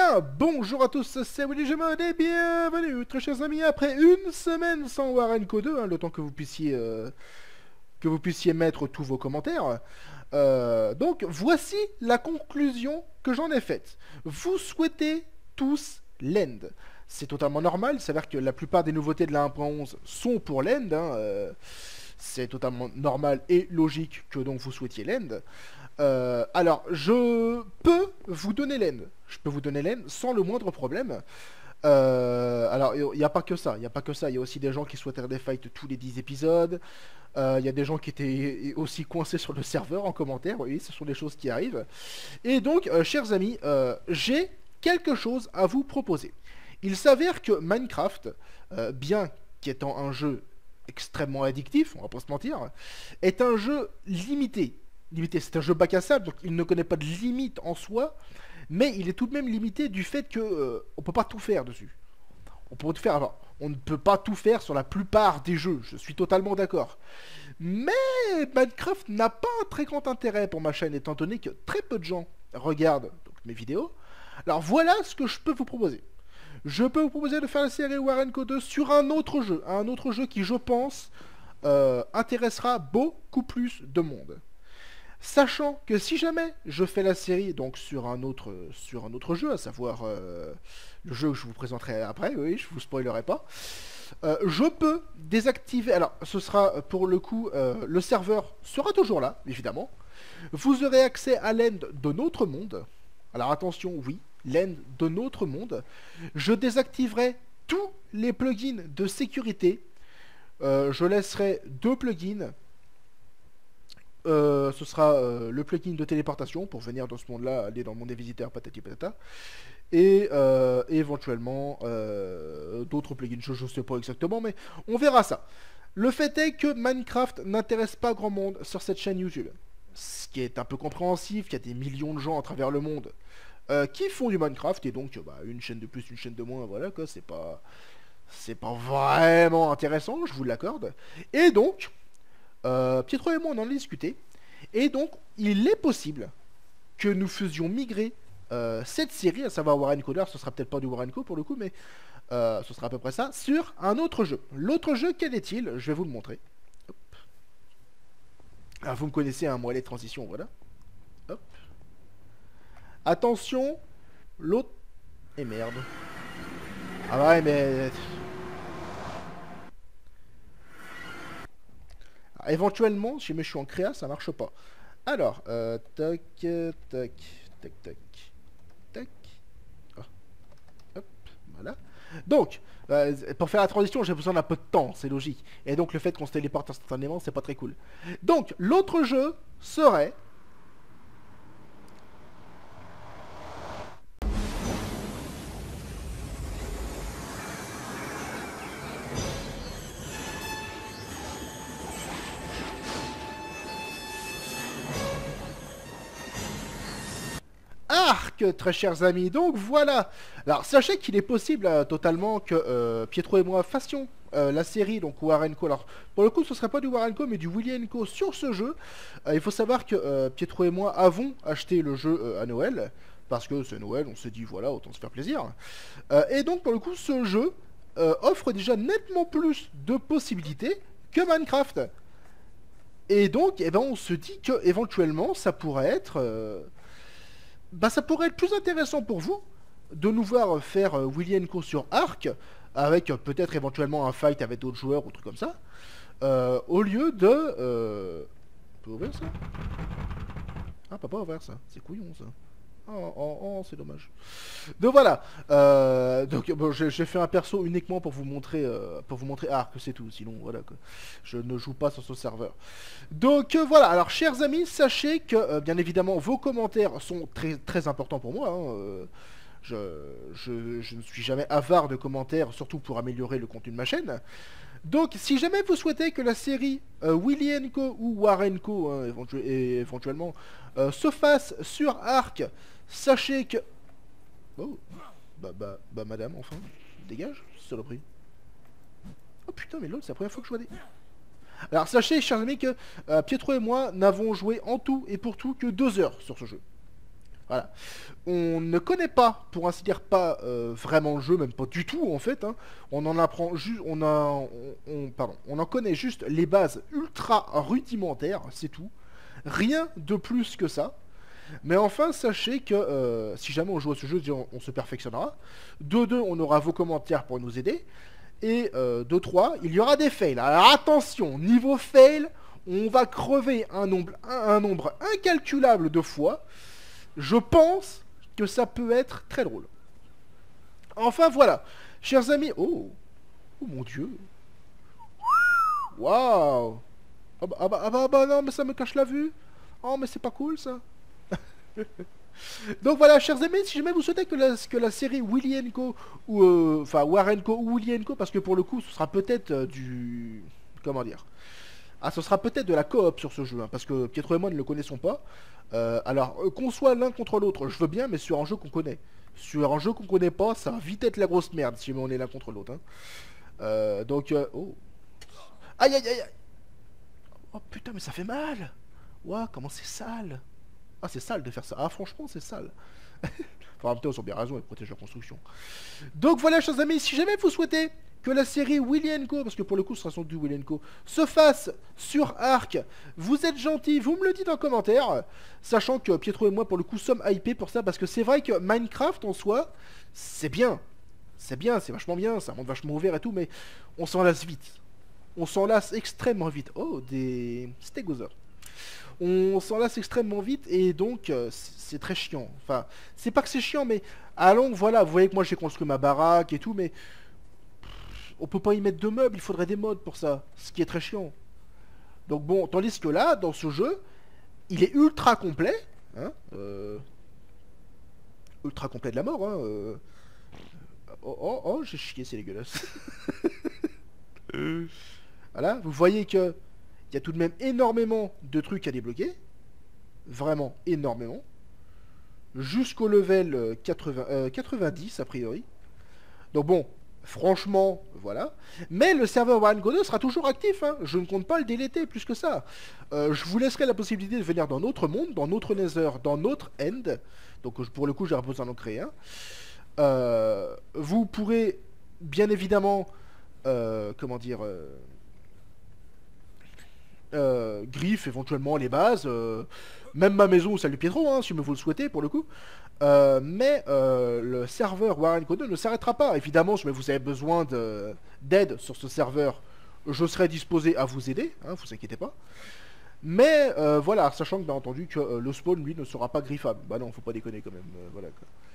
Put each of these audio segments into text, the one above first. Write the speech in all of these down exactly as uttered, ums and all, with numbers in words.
bien, bonjour à tous, c'est Willy Gemod et bienvenue, très chers amis, après une semaine sans Warenko deux, hein, le temps que vous puissiez euh, que vous puissiez mettre tous vos commentaires. Euh, donc, voici la conclusion que j'en ai faite. Vous souhaitez tous l'end. C'est totalement normal, il s'avère que la plupart des nouveautés de la un point onze sont pour l'end. Hein, euh, c'est totalement normal et logique que donc vous souhaitiez l'end. Euh, alors, je peux vous donner l'end. Je peux vous donner l'end sans le moindre problème. Euh, alors, il n'y a pas que ça. Il n'y a pas que ça. Il y a aussi des gens qui souhaiteraient des fights tous les dix épisodes. Il euh, y a des gens qui étaient aussi coincés sur le serveur en commentaire. Oui, ce sont des choses qui arrivent. Et donc, euh, chers amis, euh, j'ai quelque chose à vous proposer. Il s'avère que Minecraft, euh, bien qu'étant un jeu extrêmement addictif, on va pas se mentir, est un jeu limité. Limité, c'est un jeu bac à sable, donc il ne connaît pas de limite en soi, mais il est tout de même limité du fait que euh, on peut pas tout faire dessus. On peut tout faire, alors, on ne peut pas tout faire sur la plupart des jeux, je suis totalement d'accord. Mais Minecraft n'a pas un très grand intérêt pour ma chaîne, étant donné que très peu de gens regardent donc, mes vidéos. Alors voilà ce que je peux vous proposer. Je peux vous proposer de faire la série Warenko deux sur un autre jeu, un autre jeu qui, je pense, euh, intéressera beaucoup plus de monde. Sachant que si jamais je fais la série donc sur un autre, sur un autre jeu, à savoir euh, le jeu que je vous présenterai après, oui, je vous spoilerai pas, euh, je peux désactiver, alors ce sera pour le coup, euh, le serveur sera toujours là, évidemment, vous aurez accès à l'end de notre monde, alors attention, oui, l'end de notre monde, je désactiverai tous les plugins de sécurité, euh, je laisserai deux plugins. Euh, ce sera euh, le plugin de téléportation pour venir dans ce monde-là, aller dans le monde des visiteurs, patati patata. Et euh, éventuellement euh, d'autres plugins, je ne sais pas exactement, mais on verra ça. Le fait est que Minecraft n'intéresse pas grand monde sur cette chaîne YouTube. Ce qui est un peu compréhensif, il y a des millions de gens à travers le monde euh, qui font du Minecraft, et donc bah, une chaîne de plus, une chaîne de moins, voilà quoi, c'est pas... C'est pas vraiment intéressant, je vous l'accorde. Et donc... Euh, Pietro et moi on en a discuté, et donc il est possible que nous faisions migrer euh, cette série, à savoir Warenko, ce sera peut-être pas du Warenko pour le coup, mais euh, ce sera à peu près ça, sur un autre jeu. L'autre jeu, quel est-il? Je vais vous le montrer. Hop. Alors vous me connaissez, hein, moi les transitions, voilà. Hop. Attention, l'autre... Et merde. Ah ouais, mais... Éventuellement, si je suis en créa, ça marche pas. Alors, euh, tac, tac, tac, tac, tac. Oh. Hop, voilà. Donc, euh, pour faire la transition, j'ai besoin d'un peu de temps, c'est logique. Et donc, le fait qu'on se téléporte instantanément, c'est pas très cool. Donc, l'autre jeu serait... Arc, très chers amis, donc voilà. Alors sachez qu'il est possible euh, totalement que euh, Pietro et moi fassions euh, la série donc Warenko. Alors pour le coup ce serait pas du Warenko mais du Willienko sur ce jeu. Euh, il faut savoir que euh, Pietro et moi avons acheté le jeu euh, à Noël, parce que c'est Noël, on s'est dit voilà, autant se faire plaisir. Euh, et donc pour le coup ce jeu euh, offre déjà nettement plus de possibilités que Minecraft. Et donc eh ben, on se dit que éventuellement ça pourrait être... Euh, Bah ça pourrait être plus intéressant pour vous de nous voir faire euh, Willienko sur Arc, avec euh, peut-être éventuellement un fight avec d'autres joueurs ou trucs comme ça, euh, au lieu de... Euh... On peut ouvrir ça? Ah, pas pas ouvrir ça, c'est couillon ça. Oh, oh, oh c'est dommage. Donc voilà, euh, donc bon, j'ai fait un perso uniquement pour vous montrer, euh, pour vous montrer Arc, c'est tout. Sinon voilà quoi, je ne joue pas sur ce serveur. Donc euh, voilà. Alors chers amis, sachez que euh, bien évidemment vos commentaires sont très très importants pour moi. Hein, euh, je, je, je ne suis jamais avare de commentaires, surtout pour améliorer le contenu de ma chaîne. Donc, si jamais vous souhaitez que la série euh, Willienko ou Warenko, hein, éventu et éventuellement, euh, se fasse sur Arc, sachez que... Oh, bah, bah, bah, madame, enfin, dégage, saloperie. Oh putain, mais l'autre, c'est la première fois que je vois des... Alors, sachez, chers amis, que euh, Pietro et moi n'avons joué en tout et pour tout que deux heures sur ce jeu. Voilà. On ne connaît pas, pour ainsi dire, pas euh, vraiment le jeu, même pas du tout en fait. Hein. On en apprend juste, on a, on, on- pardon, on en connaît juste les bases ultra rudimentaires, c'est tout. Rien de plus que ça. Mais enfin, sachez que euh, si jamais on joue à ce jeu, on, on se perfectionnera. De deux, on aura vos commentaires pour nous aider. Et euh, de trois, il y aura des fails. Alors attention, niveau fail, on va crever un nombre, un, un nombre incalculable de fois. Je pense que ça peut être très drôle. Enfin voilà, chers amis... Oh, oh mon dieu. Waouh. Ah bah, ah bah, ah bah, ah bah non, mais ça me cache la vue. Oh, mais c'est pas cool ça. Donc voilà, chers amis, si jamais vous souhaitez que la, que la série Willy and Co, ou euh, enfin Warren Co ou Willy and Co, parce que pour le coup, ce sera peut-être euh, du... Comment dire? Ah, ce sera peut-être de la coop sur ce jeu, hein, parce que Pietro et moi ne le connaissons pas. Euh, alors, euh, qu'on soit l'un contre l'autre, je veux bien, mais sur un jeu qu'on connaît. Sur un jeu qu'on connaît pas, ça va vite être la grosse merde si on est l'un contre l'autre. Hein. Euh, donc, euh, oh. Aïe aïe aïe aïe. Oh putain, mais ça fait mal. Ouah, comment c'est sale. Ah, c'est sale de faire ça. Ah, franchement, c'est sale. Enfin, en même temps, ils ont bien raison, ils protègent la construction. Donc voilà, chers amis, si jamais vous souhaitez que la série Willy and Co, parce que pour le coup, ce sera sans doute Willy and Co, se fasse sur Arc, vous êtes gentils, vous me le dites en commentaire, sachant que Pietro et moi, pour le coup, sommes hypés pour ça, parce que c'est vrai que Minecraft, en soi, c'est bien. C'est bien, c'est vachement bien, c'est un monde vachement ouvert et tout, mais on s'en lasse vite. On s'en lasse extrêmement vite. Oh, des stégosaures. On s'en lasse extrêmement vite et donc euh, c'est très chiant. Enfin, c'est pas que c'est chiant, mais à longue, voilà, vous voyez que moi j'ai construit ma baraque et tout, mais pff, on peut pas y mettre de meubles, il faudrait des mods pour ça, ce qui est très chiant. Donc bon, tandis que là, dans ce jeu, il est ultra complet, hein, euh, ultra complet de la mort, hein. Euh, oh, oh, oh, j'ai chié, c'est dégueulasse. Voilà, vous voyez que il y a tout de même énormément de trucs à débloquer. Vraiment énormément. Jusqu'au level euh, quatre-vingts, euh, quatre-vingt-dix a priori. Donc bon, franchement, voilà. Mais le serveur Warren Co deux sera toujours actif. Hein. Je ne compte pas le déléter plus que ça. Euh, je vous laisserai la possibilité de venir dans notre monde, dans notre Nether, dans notre End. Donc pour le coup, j'ai besoin d'en créer un. Euh, vous pourrez bien évidemment, euh, comment dire... Euh, Euh, griffe éventuellement les bases, euh, même ma maison, salut Pietro, hein, si vous le souhaitez pour le coup. Euh, mais euh, le serveur Warren Co deux ne s'arrêtera pas. Évidemment, si vous avez besoin d'aide sur ce serveur, je serai disposé à vous aider, hein, vous inquiétez pas. Mais euh, voilà, sachant que bien entendu que euh, le spawn lui ne sera pas griffable. Bah non, faut pas déconner quand même. Euh, voilà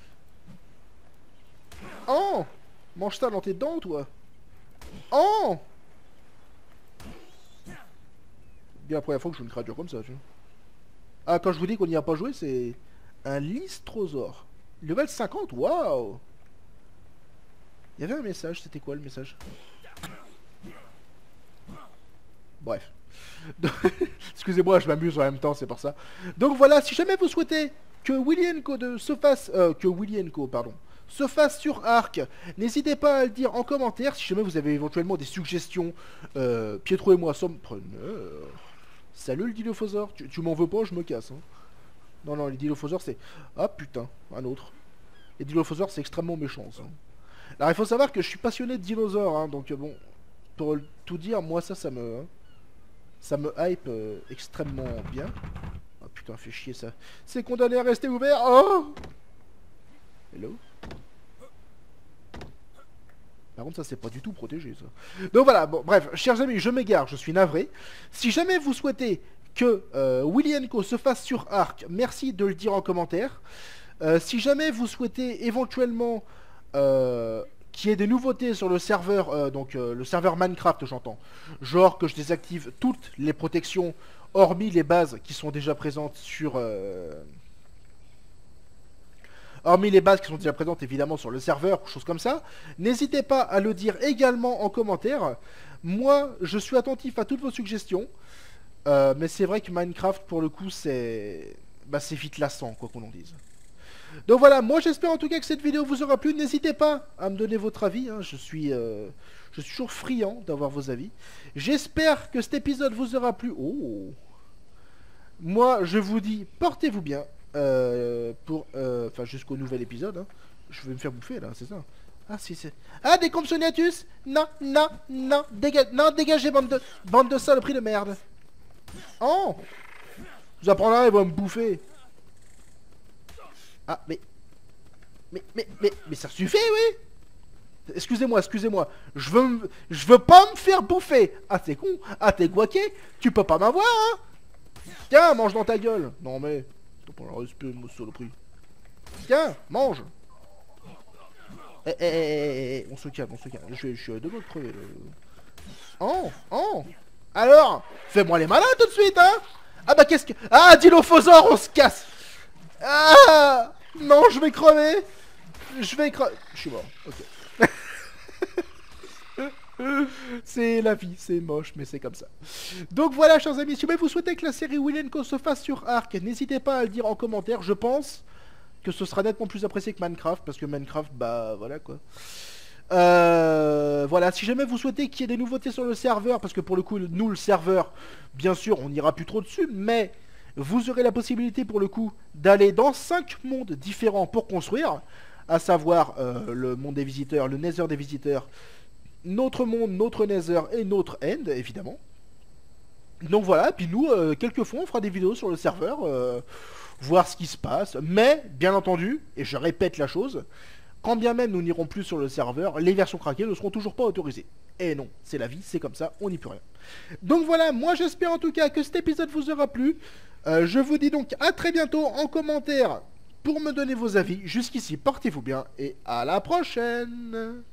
quoi. Oh, mange ça dans tes dents, toi. Oh. Bien la première fois que je joue une créature comme ça, tu vois. Ah, quand je vous dis qu'on n'y a pas joué, c'est un Lystrosaure. Level cinquante, waouh. Il y avait un message, c'était quoi le message? Bref. Excusez-moi, je m'amuse en même temps, c'est pour ça. Donc voilà, si jamais vous souhaitez que Willy and Co de se fasse... Euh, que Willy and Co, pardon, se fasse sur Arc, n'hésitez pas à le dire en commentaire, si jamais vous avez éventuellement des suggestions. Euh, Pietro et moi sommes preneurs. Salut le Dilophosaure, tu, tu m'en veux pas, je me casse. Hein. Non, non, les Dilophosaures c'est... Ah putain, un autre. Les Dilophosaures c'est extrêmement méchant ça. Alors il faut savoir que je suis passionné de dinosaures, hein, donc bon, pour tout dire, moi ça, ça me... Hein, ça me hype euh, extrêmement bien. Ah putain, fait chier ça. C'est condamné à rester ouvert. Oh. Hello. Par contre, ça, c'est pas du tout protégé, ça. Donc voilà, bon, bref, chers amis, je m'égare, je suis navré. Si jamais vous souhaitez que euh, Willy and Co se fasse sur Arc, merci de le dire en commentaire. Euh, si jamais vous souhaitez éventuellement euh, qu'il y ait des nouveautés sur le serveur, euh, donc euh, le serveur Minecraft, j'entends, genre que je désactive toutes les protections, hormis les bases qui sont déjà présentes sur... Euh, hormis les bases qui sont déjà présentes évidemment sur le serveur, choses comme ça, n'hésitez pas à le dire également en commentaire. Moi, je suis attentif à toutes vos suggestions, euh, mais c'est vrai que Minecraft, pour le coup, c'est bah, c'est vite lassant, quoi qu'on en dise. Donc voilà, moi j'espère en tout cas que cette vidéo vous aura plu. N'hésitez pas à me donner votre avis, hein. je, suis, euh, je suis toujours friand d'avoir vos avis. J'espère que cet épisode vous aura plu. Oh. Moi, je vous dis, portez-vous bien. euh, pour, euh, enfin jusqu'au nouvel épisode. Hein. Je vais me faire bouffer là, c'est ça. Ah si c'est. Ah des Compsognathus. Non, non, non, dégage, non dégagez bande de, bande de saloperies de merde. Oh, vous apprendrez, ils vont me bouffer. Ah mais, mais, mais, mais, mais ça suffit, oui. Excusez-moi, excusez-moi. Je veux, me- je veux pas me faire bouffer. Ah t'es con, ah t'es guaqué. Tu peux pas m'avoir, hein. Tiens, mange dans ta gueule. Non mais, t'as pas le respect, mon saloperie. Tiens, mange. Eh, eh, eh, eh, eh, on se calme, on se calme. Je, je suis à deux doigts de crever. Là. Oh, oh. Alors, fais-moi les malins tout de suite, hein. Ah bah qu'est-ce que... Ah, Dilophosaure, on se casse. Ah, non, je vais crever. Je vais crever. Je suis mort, ok. C'est la vie, c'est moche, mais c'est comme ça. Donc voilà, chers amis, si vous souhaitez que la série Will and Co se fasse sur Ark, n'hésitez pas à le dire en commentaire. Je pense que ce sera nettement plus apprécié que Minecraft, parce que Minecraft, bah voilà quoi. Euh, voilà, si jamais vous souhaitez qu'il y ait des nouveautés sur le serveur, parce que pour le coup, nous, le serveur, bien sûr, on n'ira plus trop dessus, mais vous aurez la possibilité pour le coup d'aller dans cinq mondes différents pour construire, à savoir euh, le monde des visiteurs, le Nether des visiteurs, notre monde, notre Nether et notre End, évidemment. Donc voilà, puis nous, euh, quelquefois, on fera des vidéos sur le serveur, euh, voir ce qui se passe. Mais, bien entendu, et je répète la chose, quand bien même nous n'irons plus sur le serveur, les versions craquées ne seront toujours pas autorisées. Et non, c'est la vie, c'est comme ça, on n'y peut rien. Donc voilà, moi j'espère en tout cas que cet épisode vous aura plu. Euh, je vous dis donc à très bientôt en commentaire pour me donner vos avis. Jusqu'ici, portez-vous bien et à la prochaine.